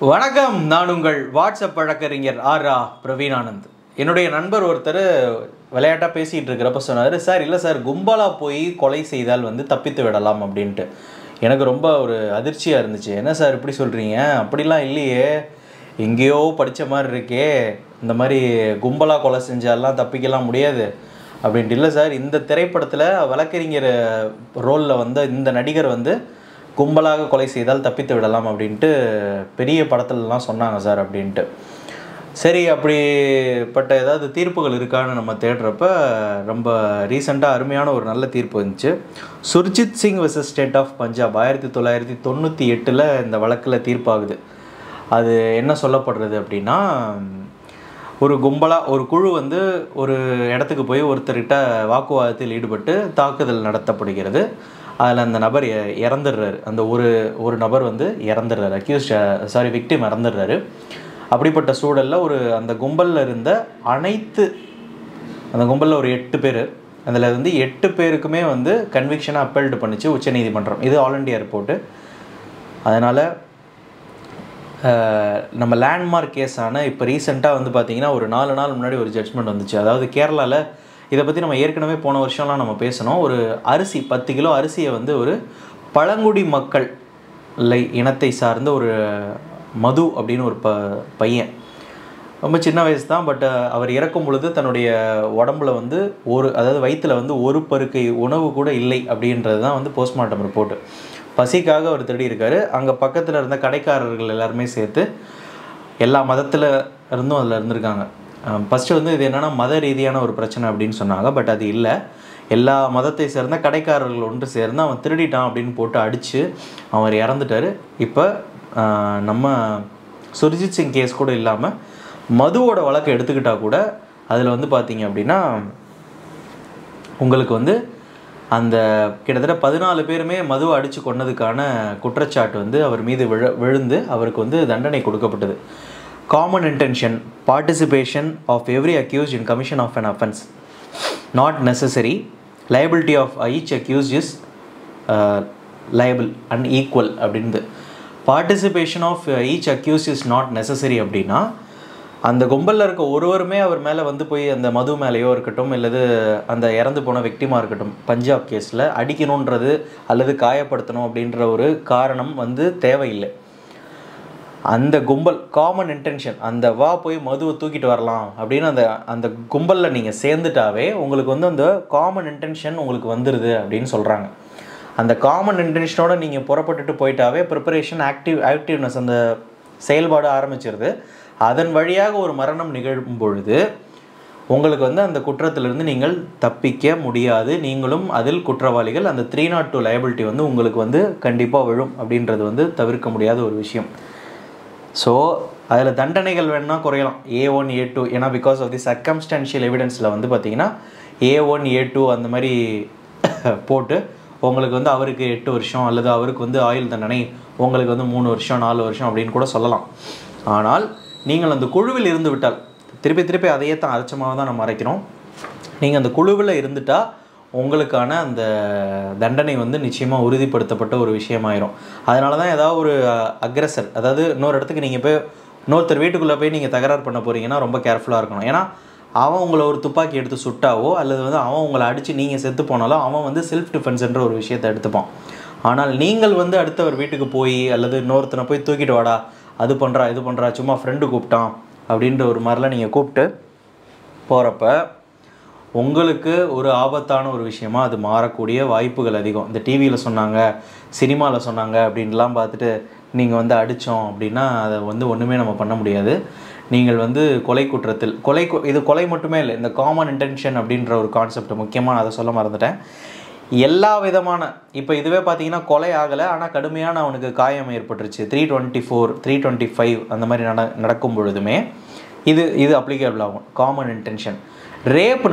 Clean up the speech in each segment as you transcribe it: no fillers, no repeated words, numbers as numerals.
வணக்கம். நான் உங்கள் வாட்ஸ்அப் வழக்கறிஞர் ஆரா பிரவீன் ஆனந்த். என்னுடைய நண்பர் ஒருத்தர் விளையாட்டாக பேசிகிட்டு இருக்கிறப்ப சொன்னார், சார் இல்லை சார், கும்பலாக போய் கொலை செய்தால் தப்பித்து விடலாம் அப்படின்ட்டு. எனக்கு ரொம்ப ஒரு அதிர்ச்சியாக இருந்துச்சு. என்ன சார் இப்படி சொல்கிறீங்க? அப்படிலாம் இல்லையே, எங்கேயோ படித்த மாதிரி இருக்கே, இந்த மாதிரி கும்பலாக கொலை செஞ்சாலாம் தப்பிக்கலாம் முடியாது அப்படின்ட்டு. இல்லை சார், இந்த திரைப்படத்தில் வழக்கறிஞர் ரோலில் இந்த நடிகர் கும்பலாக கொலை செய்தால் தப்பித்து விடலாம் அப்படின்ட்டு பெரிய படத்துலலாம் சொன்னாங்க சார் அப்படின்ட்டு. சரி, அப்படிப்பட்ட ஏதாவது தீர்ப்புகள் இருக்கான்னு நம்ம தேடுறப்ப ரொம்ப ரீசெண்டாக அருமையான ஒரு நல்ல தீர்ப்பு வந்துச்சு. Surjit Singh versus state of Punjab 1998 இந்த வழக்கில் தீர்ப்பாகுது. அது என்ன சொல்லப்படுறது அப்படின்னா, ஒரு கும்பலாக ஒரு குழு ஒரு இடத்துக்கு போய் ஒருத்தர்கிட்ட வாக்குவாதத்தில் ஈடுபட்டு தாக்குதல் நடத்தப்படுகிறது. அதில் அந்த நபர் இறந்துடுறாரு. அந்த ஒரு நபர் இறந்துடுறாரு, விக்டிம் இறந்துடுறாரு. அப்படிப்பட்ட சூழலில் அந்த கும்பலில் இருந்த அந்த கும்பலில் ஒரு 8 பேர், அதில் 8 பேருக்குமே கன்விக்ஷனை அப்பீல்டு பண்ணிச்சு உச்சநீதிமன்றம். இது ஆல் இண்டியா ரிப்போர்ட்டு. அதனால் நம்ம லேண்ட்மார்க் கேஸான இப்போ ரீசெண்டாக பார்த்திங்கன்னா ஒரு 4 நாள் முன்னாடி ஒரு ஜட்ஜ்மெண்ட் வந்துச்சு. அதாவது கேரளாவில் இதை பற்றி நம்ம ஏற்கனவே போன வருஷம்லாம் நம்ம பேசணும். ஒரு அரிசி 10 கிலோ அரிசியை ஒரு பழங்குடி மக்கள் இனத்தை சார்ந்த ஒரு மது அப்படின்னு ஒரு பையன், ரொம்ப சின்ன வயசு தான். பட் அவர் இறக்கும் பொழுது தன்னுடைய உடம்புல அதாவது வயிற்றில் ஒரு பருக்கை உணவு கூட இல்லை அப்படின்றது தான் போஸ்ட்மார்ட்டம் ரிப்போர்ட்டு. பசிக்காக அவர் திருடி இருக்காரு. அங்கே பக்கத்தில் இருந்த கடைக்காரர்கள் எல்லாருமே சேர்த்து எல்லா மதத்தில் இருந்தும் அதில் இருந்திருக்காங்க. ஃபஸ்ட்டு இது என்னென்னா மத ரீதியான ஒரு பிரச்சனை அப்படின்னு சொன்னாங்க. பட் அது இல்லை, எல்லா மதத்தை சேர்ந்த கடைக்காரர்கள் ஒன்று சேர்ந்து அவன் திருடிட்டான் அப்படின்னு போட்டு அடித்து அவர் இறந்துட்டார். இப்போ நம்ம சுர்ஜித் சிங் கேஸ் கூட இல்லாமல் மதுவோட வழக்கை எடுத்துக்கிட்டால் கூட அதில் பார்த்திங்க அப்படின்னா உங்களுக்கு அந்த கிட்டத்தட்ட 14 பேருமே மதுவை அடித்து கொன்னதுக்கான குற்றச்சாட்டு அவர் மீது விழுந்து அவருக்கு தண்டனை கொடுக்கப்பட்டது. Common intention, participation of every accused in commission of an offence not necessary. Liability of each accused is liable and equal அப்படின்றது. Participation of each accused is not necessary அப்படின்னா அந்த கும்பலில் இருக்க ஒருவருமே அவர் மேலே போய் அந்த மது மேலேயோ இருக்கட்டும், இல்லது அந்த இறந்து போன விக்டிமாக இருக்கட்டும், பஞ்சாப் கேஸில் அடிக்கணுன்றது அல்லது காயப்படுத்தணும் அப்படின்ற ஒரு காரணம் தேவையில்லை. அந்த கும்பல் காமன் இன்டென்ஷன், அந்த போய் மதுவை தூக்கிட்டு வரலாம் அப்படின்னு அந்த கும்பலில் நீங்கள் சேர்ந்துட்டாவே உங்களுக்கு அந்த காமன் இன்டென்ஷன் உங்களுக்கு வந்துடுது அப்படின்னு சொல்கிறாங்க. அந்த காமன் இன்டென்ஷனோட நீங்கள் புறப்பட்டுட்டு போயிட்டாவே ப்ரிப்பரேஷன் ஆக்டிவ்னஸ் அந்த செயல்பாடு ஆரம்பிச்சிருது. அதன் வழியாக ஒரு மரணம் நிகழும் பொழுது உங்களுக்கு அந்த குற்றத்திலிருந்து நீங்கள் தப்பிக்க முடியாது. நீங்களும் அதில் குற்றவாளிகள். அந்த 302 லைபிலிட்டி உங்களுக்கு கண்டிப்பாக விழும் அப்படின்றது தவிர்க்க முடியாத ஒரு விஷயம். ஸோ அதில் தண்டனைகள் வேணுன்னா குறையலாம், A1 A2. ஏன்னா பிகாஸ் ஆஃப் தி சர்க்கம்ஸ்டான்ஷியல் எவிடன்ஸில் பார்த்திங்கன்னா A1 A2 அந்த மாதிரி போட்டு உங்களுக்கு அவருக்கு 8 வருஷம் அல்லது அவருக்கு ஆயுள் தண்டனை, உங்களுக்கு 3 வருஷம் 4 வருஷம் அப்படின்னு கூட சொல்லலாம். ஆனால் நீங்கள் அந்த குழுவில் இருந்து விட்டால், திருப்பி அதையே தான் அரைச்சமாக தான் நம்ம அரைக்கிறோம், நீங்கள் அந்த குழுவில் இருந்துட்டால் உங்களுக்கான அந்த தண்டனை நிச்சயமாக உறுதிப்படுத்தப்பட்ட ஒரு விஷயமாயிரும். அதனால தான் ஏதாவது ஒரு அக்ரெசர், அதாவது இன்னொரு இடத்துக்கு நீங்கள் போய் இன்னொருத்தர் வீட்டுக்குள்ளே போய் நீங்கள் தகராறு பண்ண போகிறீங்கன்னா ரொம்ப கேர்ஃபுல்லாக இருக்கணும். ஏன்னா அவன் உங்களை ஒரு துப்பாக்கி எடுத்து சுட்டாவோ அல்லது அவன் உங்களை அடித்து நீங்கள் செத்து போனாலோ அவன் செல்ஃப் டிஃபென்ஸ்ன்ற ஒரு விஷயத்தை எடுத்துப்பான். ஆனால் நீங்கள் அடுத்தவர் வீட்டுக்கு போய் அல்லது இன்னொருத்தனை போய் தூக்கிட்டு வாடா, அது பண்ணுறா இது பண்ணுறா, சும்மா ஃப்ரெண்டு கூப்பிட்டான் அப்படின்ற ஒரு மாதிரிலாம் நீங்கள் கூப்பிட்டு போகிறப்ப உங்களுக்கு ஒரு ஆபத்தான ஒரு விஷயமா அது மாறக்கூடிய வாய்ப்புகள் அதிகம். இந்த டிவியில் சொன்னாங்க, சினிமாவில் சொன்னாங்க அப்படின்லாம் பார்த்துட்டு நீங்கள் அடித்தோம் அப்படின்னா அதை ஒன்றுமே நம்ம பண்ண முடியாது. நீங்கள் கொலை குற்றத்தில் இது கொலை மட்டுமே இல்லை, இந்த காமன் இன்டென்ஷன் அப்படின்ற ஒரு கான்செப்ட் முக்கியமாக அதை சொல்ல மறந்துட்டேன். எல்லா விதமான இப்போ இதுவே பார்த்தீங்கன்னா கொலை ஆகலை, ஆனால் கடுமையான அவனுக்கு காயம் ஏற்பட்டுருச்சு, 324 325 அந்த மாதிரி நடக்கும் பொழுதுமே இது அப்ளிகேபிள் ஆகும். Common intention. ரேப்பு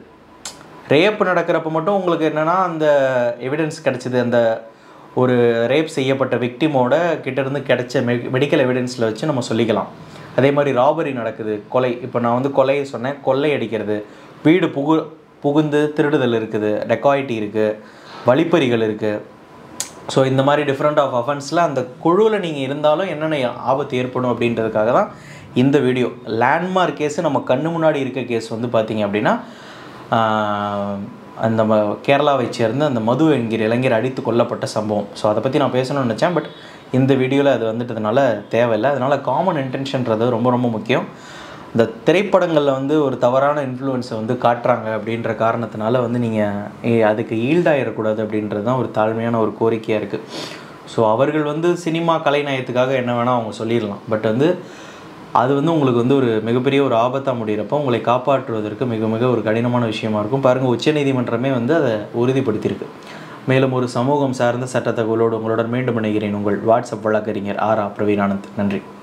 நடக்கிறப்ப மட்டும் உங்களுக்கு என்னென்னா அந்த எவிடன்ஸ் கிடச்சிது, அந்த ஒரு ரேப் செய்யப்பட்ட விக்டிமோட கிட்டேருந்து கிடைச்ச மெடிக்கல் எவிடன்ஸில் வச்சு நம்ம சொல்லிக்கலாம். அதே மாதிரி ராபரி நடக்குது, கொலை. இப்போ நான் கொலை சொன்னேன், கொள்ளை அடிக்கிறது, வீடு புகுந்து திருடுதல் இருக்குது, டெக்காயிட்டி இருக்குது, வழிப்பறிகள் இருக்குது, ஸோ இந்த மாதிரி டிஃப்ரெண்ட் ஆஃப் அஃபென்ஸில் அந்த குழுவில் நீங்கள் இருந்தாலும் என்னென்ன ஆபத்து ஏற்படும் அப்படின்றதுக்காக தான் இந்த வீடியோ. லேண்ட்மார்க் கேஸு நம்ம கண்ணு முன்னாடி இருக்க கேஸ் வந்து பார்த்திங்க அப்படின்னா அந்த கேரளாவை சேர்ந்த அந்த மது என்கிற இளைஞர் அடித்து கொல்லப்பட்ட சம்பவம். ஸோ அதை பற்றி நான் பேசணும்னு நினச்சேன், பட் இந்த வீடியோவில் அது வந்துட்டதுனால தேவையில்லை. அதனால் காமன் இன்டென்ஷன்றது ரொம்ப ரொம்ப முக்கியம். இந்த திரைப்படங்களில் வந்து ஒரு தவறான இன்ஃப்ளூயன்ஸை வந்து காட்டுறாங்க அப்படின்ற காரணத்தினால வந்து நீங்கள் அதுக்கு ஈல்டாயிடக்கூடாது அப்படின்றது தான் ஒரு தாழ்மையான ஒரு கோரிக்கையாக இருக்குது. ஸோ அவர்கள் வந்து சினிமா கலைநயத்துக்காக என்ன வேணால் அவங்க சொல்லிடலாம், பட் வந்து அது வந்து உங்களுக்கு வந்து ஒரு மிகப்பெரிய ஒரு ஆபத்தாக முடிகிறப்போ உங்களை காப்பாற்றுவதற்கு மிக மிக ஒரு கடினமான விஷயமா இருக்கும். பாருங்கள், உச்சநீதிமன்றமே வந்து அதை உறுதிப்படுத்தியிருக்கு. மேலும் ஒரு சமூகம் சார்ந்த சட்ட தகவலோடு உங்களுடன் மீண்டும் இணைகிறேன். உங்கள் வாட்ஸ்அப் வழக்கறிஞர் ஆர். பிரவீன் ஆனந்த். நன்றி.